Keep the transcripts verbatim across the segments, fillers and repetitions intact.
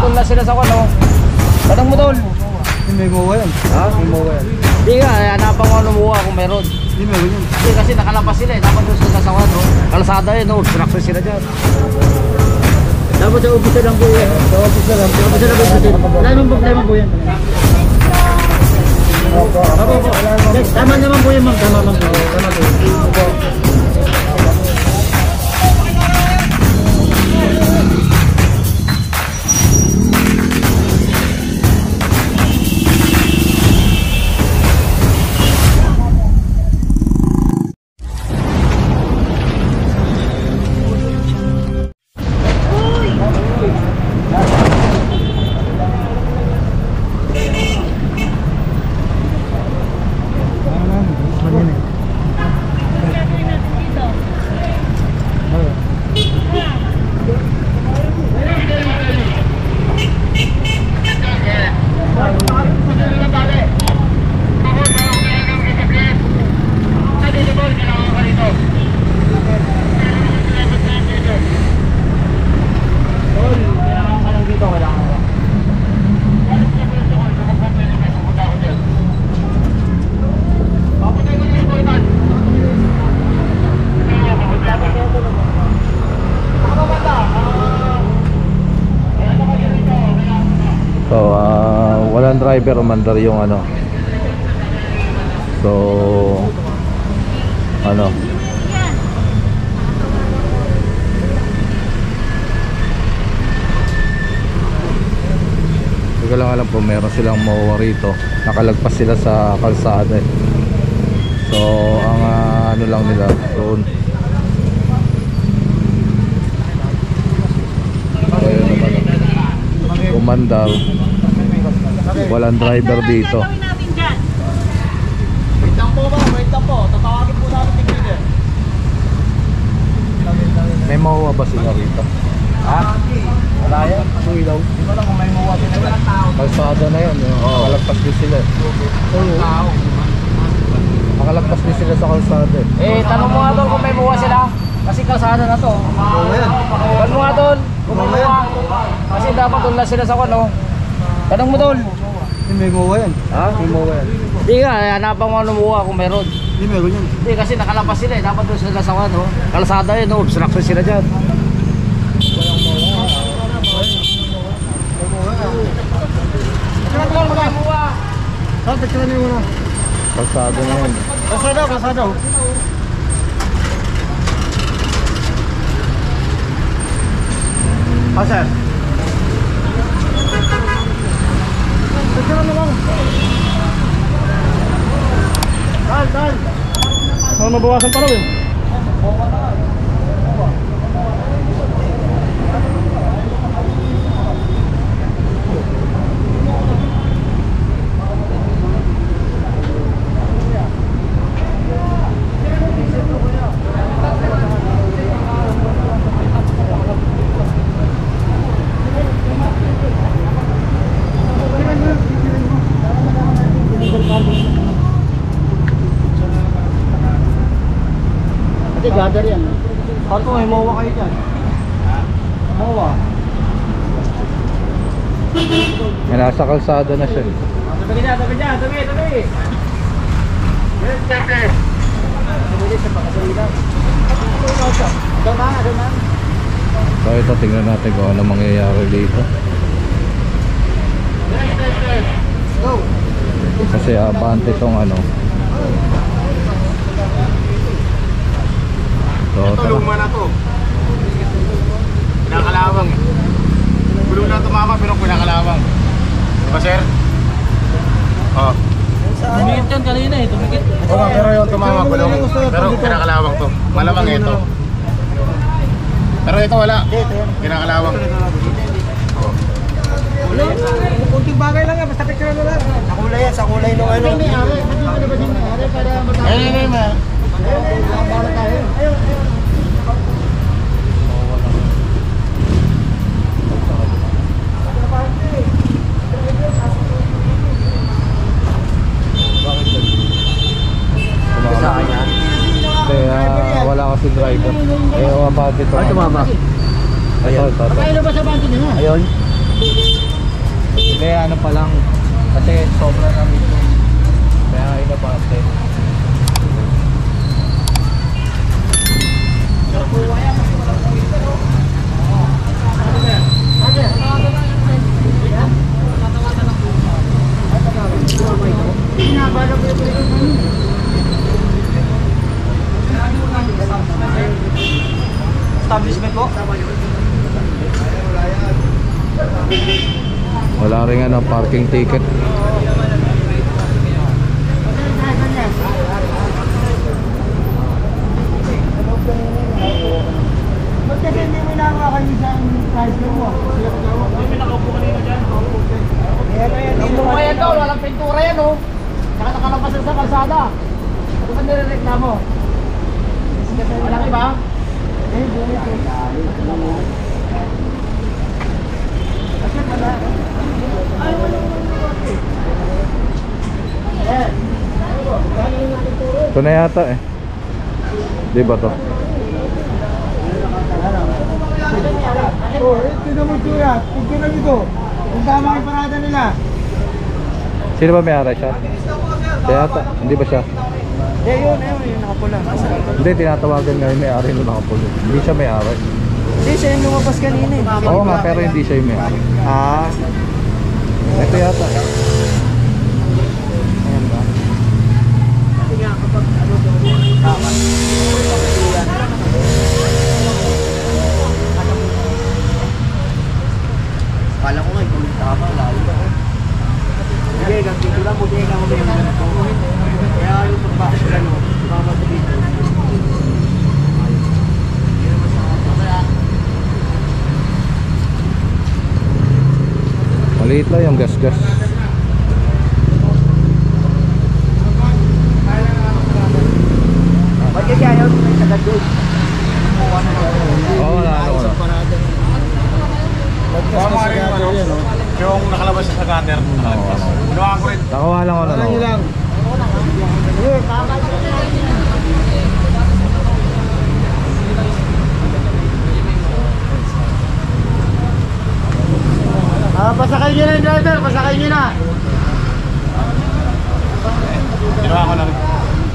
doon na sila sa kano. Tanong mo tol. May mowa yan. Ha? May mowa yan. Hindi nga, hanapan ko lumuha kung meron. Hindi meron yan. Hindi kasi nakalapas sila eh. Dapat doon sila sa kano. Kalsada yun, no? Obstruction sila dyan. Dapat sa umpisa lang po yan. Sa umpisa lang. Sa umpisa lang po yan. Wala namang problema po yan. Opo. Opo po. Tama naman po yan, ma'am. Tama naman po. Tama po. Opo. So, uh, walang driver, umandar yung ano. So, ano. Hindi ko lang alam po, meron silang mauwa rito. Nakalagpas sila sa kalsada eh. So, ang uh, ano lang nila, doon. So, yun naman. Umandar. Walang driver dito. Wait lang po ba? Wait lang po. Tatawagin po namin tigil. May mauwa ba sila rito? Ha? Wala yan. Suwi daw. Di ba lang kung may mawa sila. Kalsada na yan. Nakalagpas din sila. Nakalagpas din sila sa kalsada. Eh, tanong mo nga doon kung may mawa sila. Kasi kalsada na to. Mowa yan. Tanong mo nga doon kung may mawa. Kasi dapat doon na sila sa kano. Tanong mo doon. May mowa yan. Ha? May mawa yan. Hindi nga, hanapan ko lumuha kung meron. Hindi meron yan. Hindi kasi nakalapas sila eh. Dapat doon sila sa kano. Kalsada yun, no? Obstruction sila dyan. Walang mawa. Saan? Pagkalan niyo muna. Kalsada na yan. Kalsada, kalsada. Ah, sir. Pagkalan mo lang. Dal, dal. Saan mabawasan pa raw eh? Hindi, gather yan. Paano may mawa kayo dyan? Mawa. May nasa kalsada na siya. Tabi niya, tabi niya, tabi, tabi. Yes, tabi. Tabi sa pagkasalita. Doon na, doon na. So ito, tingnan natin kung ano mangyayari dito. Go. Kasi abante itong ano. So, Ito, luma na to. Pinakalawang eh. Gulong na tumama pero pinakalawang. Diba sir? Oo. Tumikit yan kanina eh, tumikit. Oo, pero yung tumama gulong. Pero pinakalawang to. Malamang ito. Pero ito wala. Pinakalawang. Kunting bagay lang yan, basta picture mo lang. Sa kulay yan, sa kulay nung ano. Ayun, ayun, ayun. Kaya wala kasi driver. Eh, abante ito. Ay, tumama. Ito, ito, ito. Kaya ba sa bante nyo? Ayun. Hindi, ano pa lang. Kasi sobra na ito. Kaya inabante. Establishment po? Wala rin nga ng parking ticket. Ba't kasi hindi mo nakakain sa price mo? Hindi mo nakaupo kanina dyan. Pintura yan daw, walang pintura yan oh. Saka nakalabas sa kalsada. Ano ba nirereklamo? Malaki ba? Eh, buhay ko. Kasi pala. Ay, wala mo. Eh. Ito na yata eh. Di ba to? Oh, ito mo tura. Tignan nito. Kung tama ang parada nila. Sino ba may aray siya? Siya yata. Hindi ba siya? Eh, yun, yun, yun, nakapula. Hindi, tinatawagan nga yung may-ari nung nakapulo. Hindi siya may-ari. Hindi, siya yung lumabas kanina eh. Oo nga, pero hindi siya yung may-ari. Ah. Ito yata. Ayan ba? Kasi nga, kapag ano doon, tama. Kala ko nga, kung tama, lalo ba ko. Sige, dito lang, buti nga kami yung ganito. Kaya yung pagbakas ko lang, mama ko dito. Maliit lang yung gas-gas. Ba't kaya ayaw may sagad doon? Oo, wala na wala. Tama rin yung ano, yung nakalabas sa gutter. Ginawa ko rin. Nakawa lang ako na Ano lang? Ah, pasakay niyo na yung driver, pasakay niyo na. Ginawa ko na rin.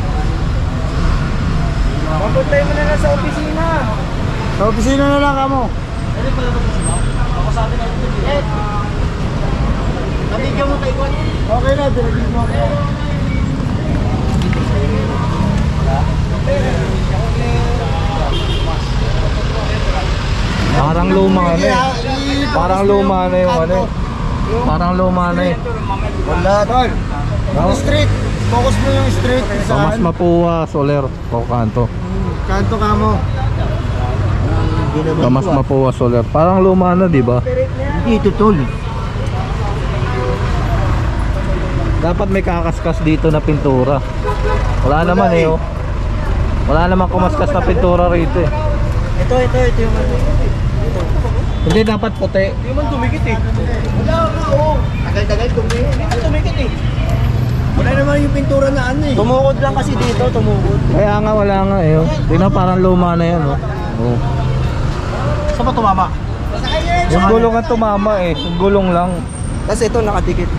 Mapuntay mo na lang sa opisina. Sa opisina na lang kamo. Pwede pala ba sa ako sa atin natin ito. Eh. Nabigyan mo tayo. Okay na, binagyan mo ako. Parang luma na eh. Parang luma na yung ano eh. Parang luma na eh. Wala, tol. Yung street. Focus mo yung street. So, mas mapuwa, soler, o kanto. Kanto ka mo. So, mas mapuwa, soler. Parang luma na, di ba? Dito, tol. Dapat may kakaskas dito na pintura. Wala naman eh, oh. Wala naman kumaskas na pintura rito eh. Ito, ito, ito yung ano. Hindi dapat puti. Hindi man tumikit eh. Wala nga, oo. Tagal-tagal tumikit. Hindi man tumikit eh. Wala naman yung pintura na ano eh. Tumukod lang kasi dito, tumukod. Kaya nga wala nga eh, oh. Tingnan parang luma na yan, oh. Oh. Saan ba tumama? Yung gulong ang tumama eh. Yung gulong lang. Kasi ito nakadikit.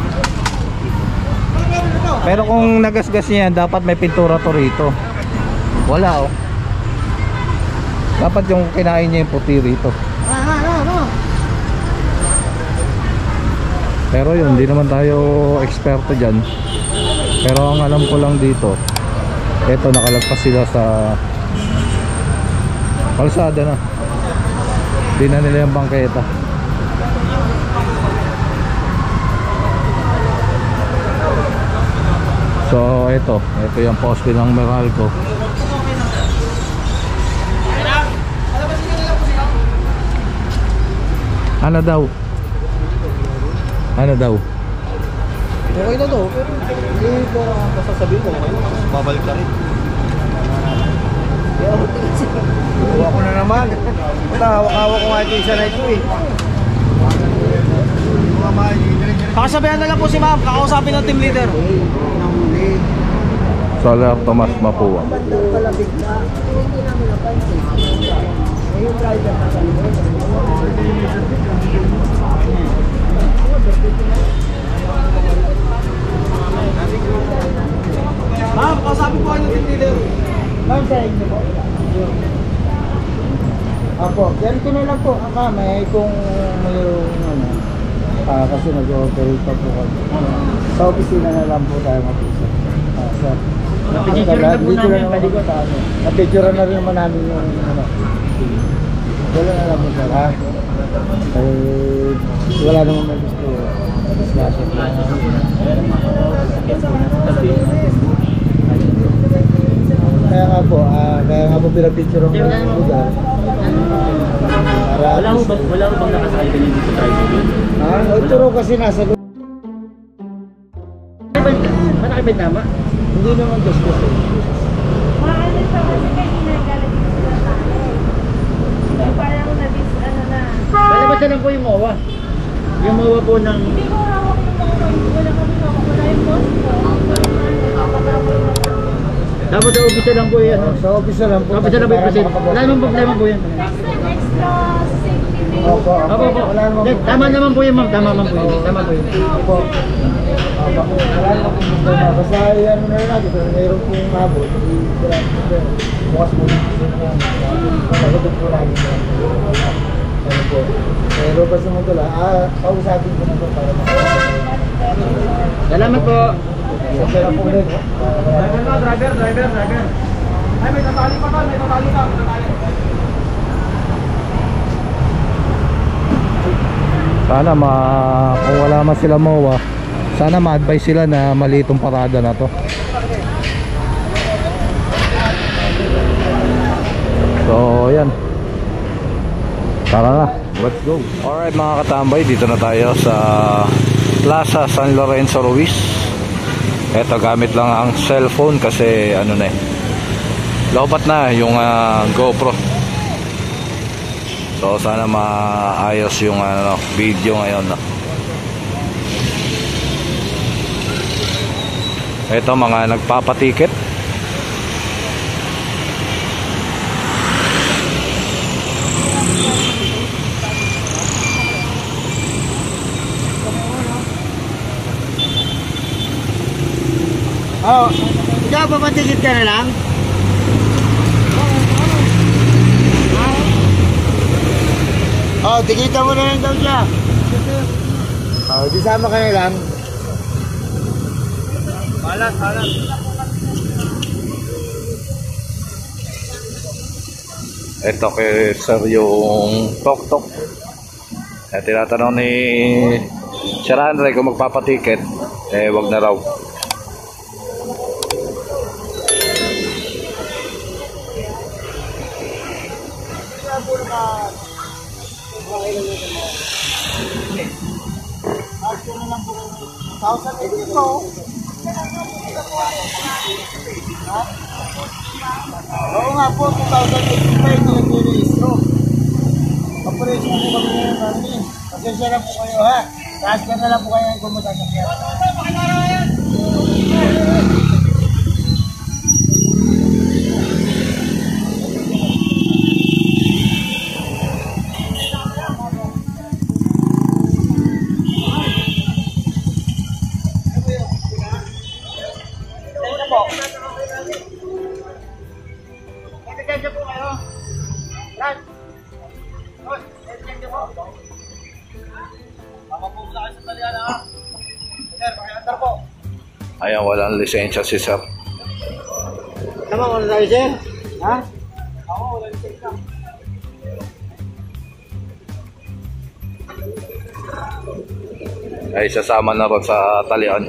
Pero kung nagasgas niya, dapat may pintura to rito. Wala, oh. Dapat yung kinain niya yung puti rito. Ah, ah, ah, ah. Pero yun, hindi naman tayo eksperto dyan. Pero ang alam ko lang dito, eto nakalagpas sila sa kalsada na. Hindi na nila yung bangketa. So eto, eto yung poste ng Meralco. Ano daw? Ano daw? Okay na to. Hindi ko basta sabihin mo. Babalik na rin. Huwag ko na naman. Basta hawak-hawak ko nga ito isa na ito eh. Pakasabihan na lang po si ma'am. Kakausapin ng team leader. Soler Tomas Mapua. Yung driver na po, kami kung mayroong ano, ah, kasi nag-operate pa po kami. Sa opisina na lang po tayo mag-usap. Ah, sir. Napicture na po Dito namin, naman pwede po tayo. Napicture na rin naman namin yung ano. Wala na lang po sir, ha? Eh, wala naman may gusto. Discussion. Kaya nga po, ah, kaya nga po pinapicture ang lugar. Para Wala ko bang, wala ko bang nakasakay ka dito sa tricycle? Ah, ito raw kasi nasa loob. Malaki ba yung tama? Hindi naman gusto ko. Maano siya kasi kanina galing sa tayo. Parang nabis, ano na. Palabasa lang po yung M O A. Yung M O A po ng... Hindi ko hawak yung mga hindi wala kami hawak. Wala yung boss ko. Dapat sa office lang po yan. Sa office na lang po. Sa office lang po yung present. Wala namang problema po yan. Extra, extra safety thing. Opo, Opo, opo. Wala naman Hindi, Tama naman po yun, ma'am. Tama naman po yun. Tama po yun. Opo. Opo. Wala naman po problema. Basta ano na rin natin. Kung mayroon pong habol, wala po problema. Bukas po. Sagutin po namin. Ano po. Pero basta mo ito lang. Ah, kausapin ko na po para makakasama. Salamat po. Kasi na po ulit. Driver, driver, driver, driver. Ay, may tatali pa ka, may tatali ka, may tatali. Sana ma kung wala man sila M O A, sana ma-advise sila na mali itong parada na to. So, yan. Tara na, let's go. Alright mga katambay, dito na tayo sa Plaza San Lorenzo Ruiz. Eto, gamit lang ang cellphone kasi ano na eh, lobat na yung uh, GoPro. So sana maayos yung ano, video ngayon, no? Ito mga nagpapatiket. Oh, ikaw papatigit ka na lang? Oh, tigitan mo na lang daw siya. Oh, di sama ka na lang. Balat, balat. Ito kay sir yung tok-tok. Eh, tinatanong ni Sir Andre kung magpapatiket, eh wag na raw. Thousand eighty po. Oo nga po, two thousand eighty-five na nag-rehistro. Operation po kami ngayon namin. Pasensya na po kayo ha. Taas ka na lang po kayo kung masasakyan. Ayan, walang lisensya si sir. Tama mo na tayo, sir? Ha? Ako, wala lisensya. Ay sasama na ron sa talian.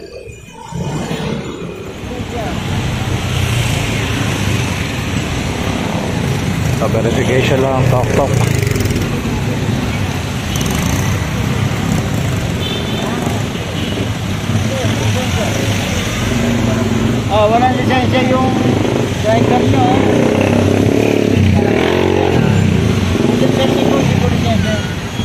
Sa verification lang, tok-tok. Oh, wala lisensya yung driver nyo. Depende po si po lisensya.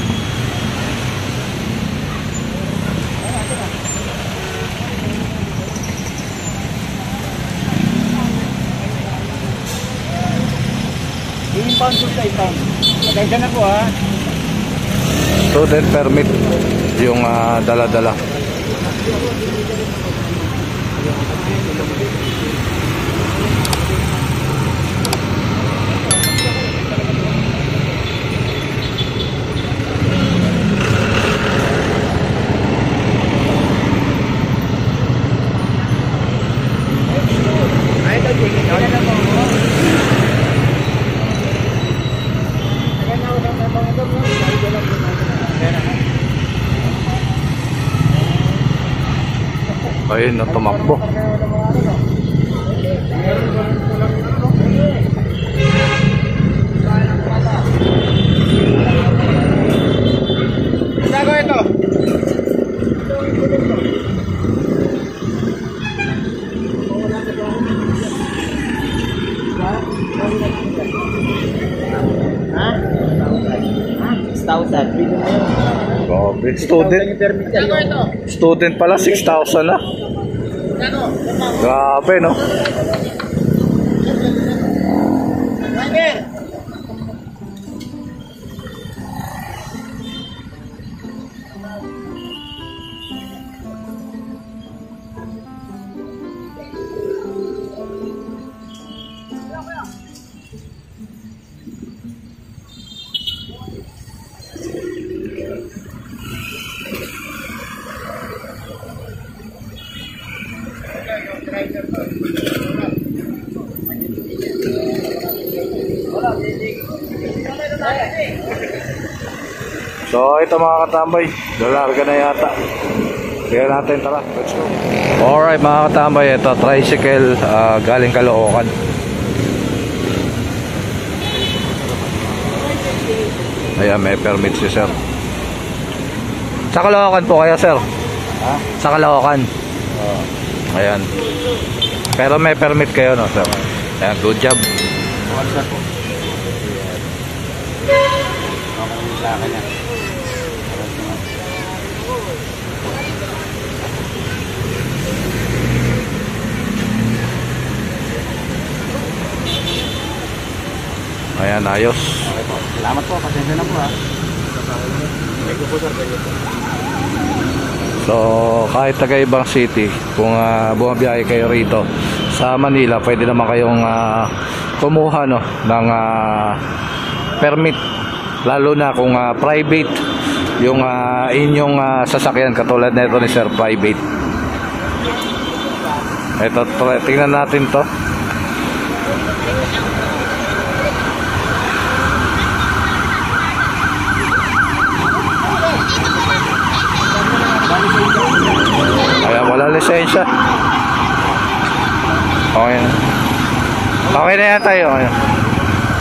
Impound po sa impound. Maganda na po ha. Student permit yung uh, dala-dala. Ayun na, tumakbo. Sago ito. Ha? six thousand. Grabe. Student. Sago ito. Student pala, six thousand na. Sago. Grabe, no? Driver. So ito mga katambay, lalarga na yata. Kaya natin, tara, let's go. Alright mga katambay, ito tricycle uh, galing Caloocan. Ayan, may permit si sir. Sa Caloocan po kaya sir? Ha? Sa Caloocan. Oo. Ayan. Pero may permit kayo, no sir? Ayan, good job. What's po? Okay sa akin yan. Ayan, ayos. Okay po. Salamat po. Pasensya na po ha. Thank you po sir. Thank you po. So, kahit taga ibang city, kung uh, bumabiyahe kayo rito sa Manila, pwede naman kayong uh, kumuha no, ng uh, permit. Lalo na kung uh, private yung uh, inyong uh, sasakyan, katulad na ito ni Sir, private. Ito, tingnan natin to. Ayan, wala lisensya. Okay na. Okay na yan tayo. Ayan.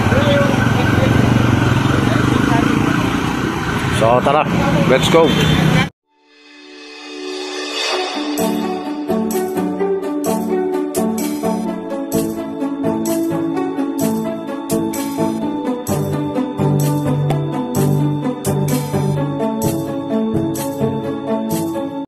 So tara, let's go.